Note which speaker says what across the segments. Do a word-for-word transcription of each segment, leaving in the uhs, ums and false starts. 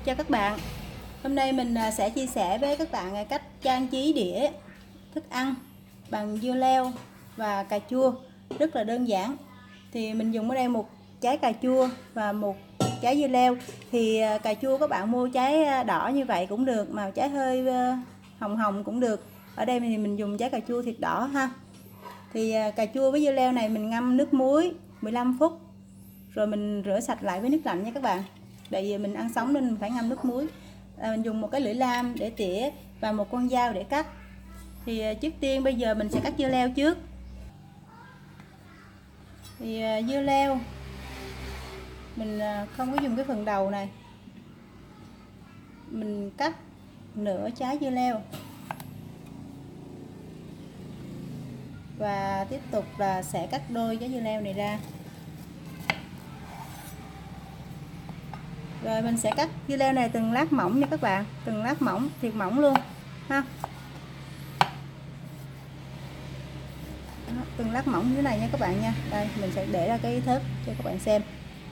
Speaker 1: Chào các bạn. Hôm nay mình sẽ chia sẻ với các bạn cách trang trí đĩa thức ăn bằng dưa leo và cà chua rất là đơn giản. Thì mình dùng ở đây một trái cà chua và một trái dưa leo. Thì cà chua các bạn mua trái đỏ như vậy cũng được, màu trái hơi hồng hồng cũng được. Ở đây thì mình dùng trái cà chua thiệt đỏ ha. Thì cà chua với dưa leo này mình ngâm nước muối mười lăm phút, rồi mình rửa sạch lại với nước lạnh nha các bạn. Tại vì mình ăn sống nên mình phải ngâm nước muối. À, mình dùng một cái lưỡi lam để tỉa và một con dao để cắt. Thì trước tiên bây giờ mình sẽ cắt dưa leo trước. Thì dưa leo mình không có dùng cái phần đầu này, mình cắt nửa trái dưa leo và tiếp tục là sẽ cắt đôi trái dưa leo này ra. Rồi mình sẽ cắt dưa leo này từng lát mỏng nha các bạn, từng lát mỏng, thiệt mỏng luôn ha. Đó, từng lát mỏng như thế này nha các bạn nha. Đây mình sẽ để ra cái thớt cho các bạn xem.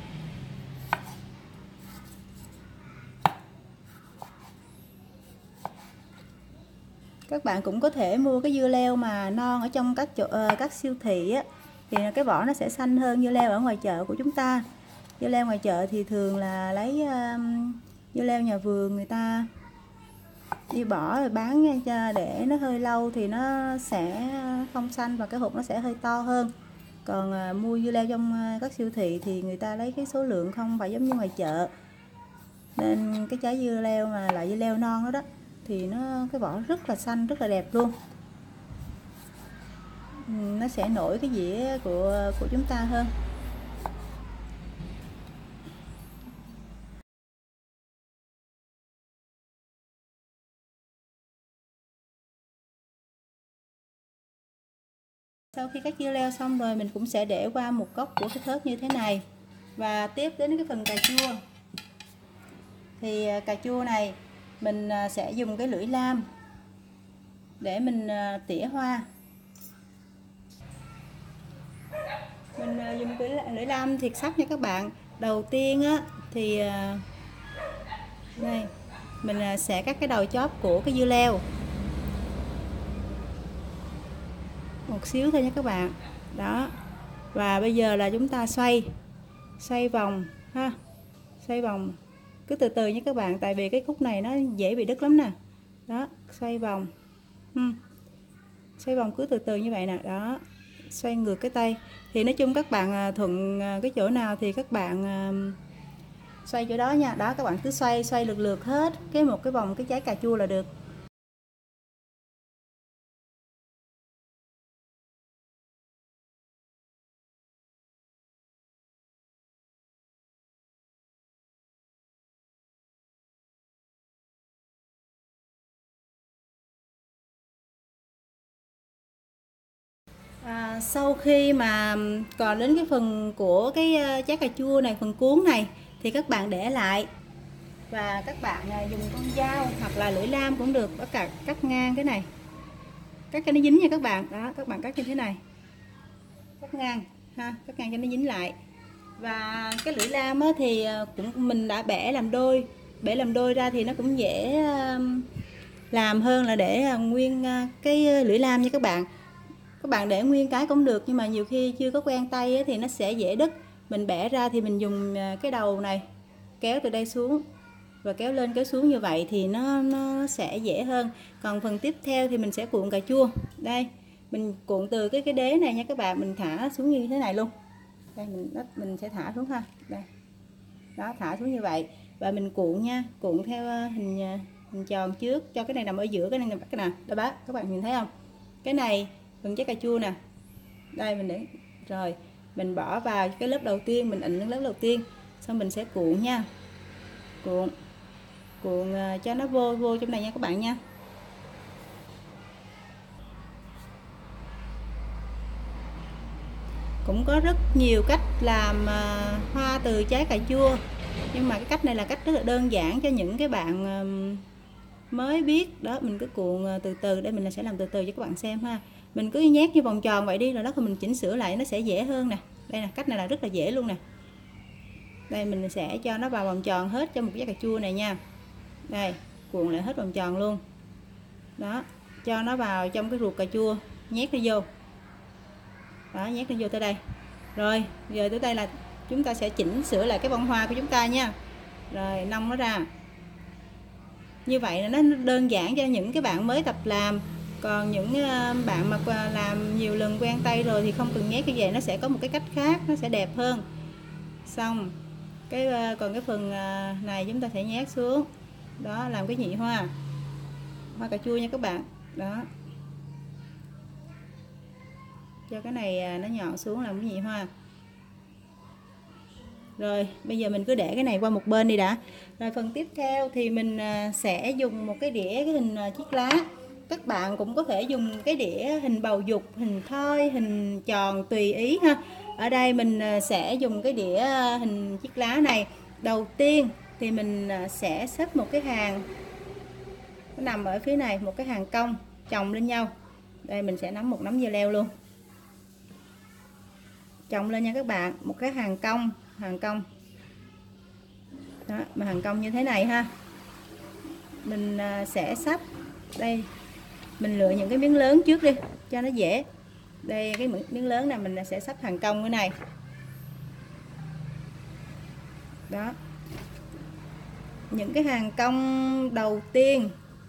Speaker 1: Các bạn cũng có thể mua cái dưa leo mà non ở trong các chỗ uh, các siêu thị á, thì cái vỏ nó sẽ xanh hơn dưa leo ở ngoài chợ của chúng ta. Dưa leo ngoài chợ thì thường là lấy uh, dưa leo nhà vườn người ta đi bỏ rồi bán cho để nó hơi lâu thì nó sẽ không xanh và cái hột nó sẽ hơi to hơn. Còn uh, mua dưa leo trong uh, các siêu thị thì người ta lấy cái số lượng không phải giống như ngoài chợ, nên cái trái dưa leo mà loại dưa leo non đó đó thì nó cái vỏ rất là xanh, rất là đẹp luôn. Nó sẽ nổi cái dĩa của của chúng ta hơn. Sau khi cắt dưa leo xong rồi mình cũng sẽ để qua một góc của cái thớt như thế này. Và tiếp đến cái phần cà chua. Thì cà chua này mình sẽ dùng cái lưỡi lam để mình tỉa hoa. Mình dùng cái lưỡi lam thiệt sắc nha các bạn. Đầu tiên á thì đây mình sẽ cắt cái đầu chóp của cái dưa leo một xíu thôi nha các bạn. Đó. Và bây giờ là chúng ta xoay xoay vòng ha. Xoay vòng cứ từ từ nha các bạn, tại vì cái khúc này nó dễ bị đứt lắm nè. Đó, xoay vòng. Hmm. Xoay vòng cứ từ từ như vậy nè, đó. Xoay ngược cái tay. Thì nói chung các bạn thuận cái chỗ nào thì các bạn xoay chỗ đó nha. Đó, các bạn cứ xoay xoay lượt lượt hết cái một cái vòng cái trái cà chua là được. À, sau khi mà còn đến cái phần của cái trái cà chua này, phần cuốn này thì các bạn để lại và các bạn dùng con dao hoặc là lưỡi lam cũng được, tất cả cắt ngang cái này, cắt cho nó dính nha các bạn. Đó, các bạn cắt như thế này, cắt ngang ha, cắt ngang cho nó dính lại. Và cái lưỡi lam á, thì cũng mình đã bẻ làm đôi, bẻ làm đôi ra thì nó cũng dễ làm hơn là để nguyên cái lưỡi lam nha các bạn. Các bạn để nguyên cái cũng được, nhưng mà nhiều khi chưa có quen tay ấy, thì nó sẽ dễ đứt. Mình bẻ ra thì mình dùng cái đầu này kéo từ đây xuống và kéo lên kéo xuống như vậy thì nó nó sẽ dễ hơn. Còn phần tiếp theo thì mình sẽ cuộn cà chua. Đây, mình cuộn từ cái cái đế này nha các bạn, mình thả xuống như thế này luôn. Đây mình mình sẽ thả xuống ha. Đây. Đó, thả xuống như vậy và mình cuộn nha, cuộn theo hình hình tròn trước, cho cái này nằm ở giữa, cái này nằm cái nào. Đó bác, các bạn nhìn thấy không? Cái này phần trái cà chua nè. Đây mình để rồi, mình bỏ vào cái lớp đầu tiên, mình ịnh lớp đầu tiên, xong mình sẽ cuộn nha. Cuộn. Cuộn cho nó vô vô trong này nha các bạn nha. Cũng có rất nhiều cách làm hoa từ trái cà chua, nhưng mà cái cách này là cách rất là đơn giản cho những cái bạn mới biết. Đó, mình cứ cuộn từ từ, đây mình sẽ làm từ từ cho các bạn xem ha. Mình cứ nhét như vòng tròn vậy đi, rồi đó thì mình chỉnh sửa lại nó sẽ dễ hơn nè. Đây là cách này là rất là dễ luôn nè. Đây mình sẽ cho nó vào vòng tròn hết trong một trái cà chua này nha. Đây, cuộn lại hết vòng tròn luôn. Đó, cho nó vào trong cái ruột cà chua, nhét nó vô. Đó, nhét nó vô tới đây. Rồi, giờ tới đây là chúng ta sẽ chỉnh sửa lại cái bông hoa của chúng ta nha. Rồi, nông nó ra. Như vậy là nó đơn giản cho những cái bạn mới tập làm. Còn những bạn mà làm nhiều lần quen tay rồi thì không cần nhét như vậy, nó sẽ có một cái cách khác, nó sẽ đẹp hơn. Xong cái còn cái phần này chúng ta sẽ nhét xuống. Đó, làm cái nhị hoa, hoa cà chua nha các bạn. Đó, cho cái này nó nhọn xuống làm cái nhị hoa. Rồi bây giờ mình cứ để cái này qua một bên đi đã. Rồi phần tiếp theo thì mình sẽ dùng một cái đĩa cái hình chiếc lá. Các bạn cũng có thể dùng cái đĩa hình bầu dục, hình thoi, hình tròn tùy ý ha. Ở đây mình sẽ dùng cái đĩa hình chiếc lá này. Đầu tiên thì mình sẽ xếp một cái hàng, nó nằm ở phía này, một cái hàng cong chồng lên nhau. Đây mình sẽ nắm một nắm dưa leo luôn, chồng lên nha các bạn, một cái hàng cong, hàng cong. Đó, mà hàng cong như thế này ha. Mình sẽ sắp đây, mình lựa những cái miếng lớn trước đi cho nó dễ. Đây cái miếng lớn này mình sẽ sắp hàng cong cái này. Đó, những cái hàng cong đầu tiên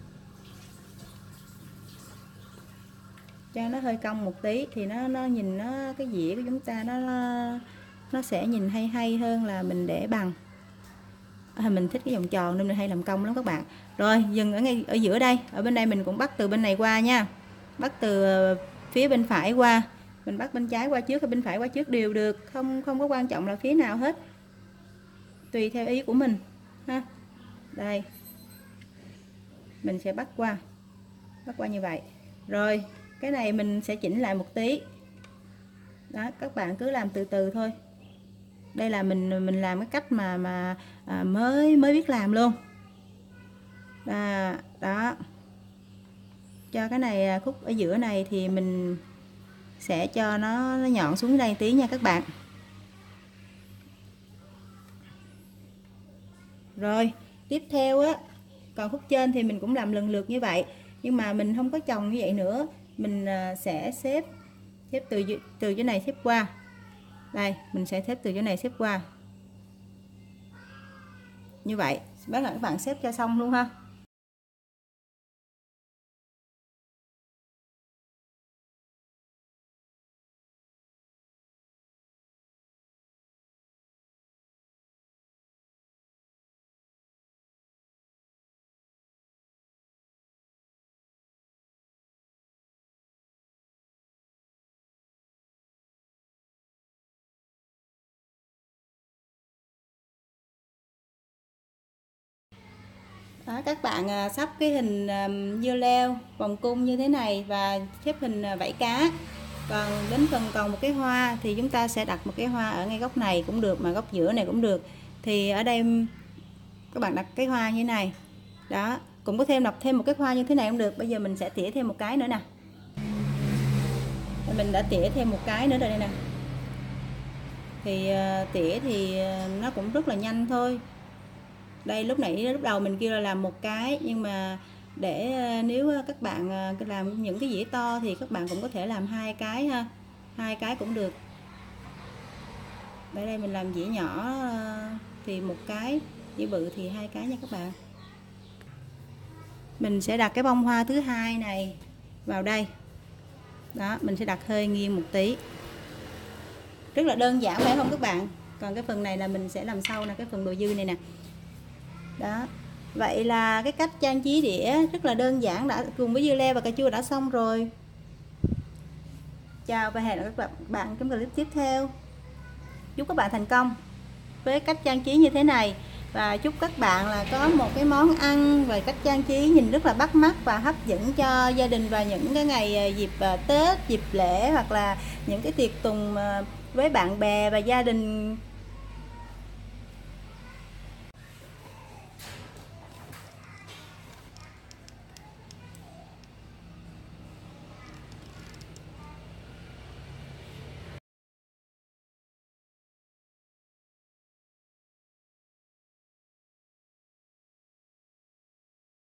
Speaker 1: cho nó hơi cong một tí thì nó nó nhìn nó cái dĩa của chúng ta nó nó sẽ nhìn hay hay hơn là mình để bằng. À, mình thích cái vòng tròn nên mình hay làm cong lắm các bạn. Rồi dừng ở ngay ở giữa đây, ở bên đây mình cũng bắt từ bên này qua nha, bắt từ phía bên phải qua, mình bắt bên trái qua trước hay bên phải qua trước đều được, không không có quan trọng là phía nào hết, tùy theo ý của mình ha. Đây mình sẽ bắt qua, bắt qua như vậy. Rồi cái này mình sẽ chỉnh lại một tí. Đó, các bạn cứ làm từ từ thôi. Đây là mình mình làm cái cách mà mà à, mới mới biết làm luôn. Đó, đó. Cho cái này khúc ở giữa này thì mình sẽ cho nó, nó nhọn xuống đây tí nha các bạn. Rồi tiếp theo á, còn khúc trên thì mình cũng làm lần lượt như vậy, nhưng mà mình không có chồng như vậy nữa. Mình sẽ xếp xếp từ từ chỗ này xếp qua. Đây mình sẽ xếp từ chỗ này xếp qua như vậy. Bắt đầu các bạn xếp cho xong luôn ha. Đó, các bạn sắp cái hình dưa leo vòng cung như thế này và xếp hình vảy cá. Còn đến phần còn một cái hoa thì chúng ta sẽ đặt một cái hoa ở ngay góc này cũng được, mà góc giữa này cũng được. Thì ở đây các bạn đặt cái hoa như thế này. Đó, cũng có thêm đặt thêm một cái hoa như thế này cũng được. Bây giờ mình sẽ tỉa thêm một cái nữa nè. Mình đã tỉa thêm một cái nữa rồi đây nè. Thì tỉa thì nó cũng rất là nhanh thôi. Đây lúc nãy lúc đầu mình kêu là làm một cái, nhưng mà để nếu các bạn làm những cái dĩa to thì các bạn cũng có thể làm hai cái ha, hai cái cũng được. Đây đây mình làm dĩa nhỏ thì một cái, dĩa bự thì hai cái nha các bạn. Mình sẽ đặt cái bông hoa thứ hai này vào đây. Đó, mình sẽ đặt hơi nghiêng một tí. Rất là đơn giản phải không các bạn? Còn cái phần này là mình sẽ làm sau nè, cái phần đồ dư này nè. Đó, vậy là cái cách trang trí đĩa rất là đơn giản, đã cùng với dưa leo và cà chua đã xong rồi. Chào và hẹn gặp các bạn trong clip tiếp theo. Chúc các bạn thành công với cách trang trí như thế này, và chúc các bạn là có một cái món ăn và cách trang trí nhìn rất là bắt mắt và hấp dẫn cho gia đình vào những cái ngày dịp Tết, dịp lễ hoặc là những cái tiệc tùng với bạn bè và gia đình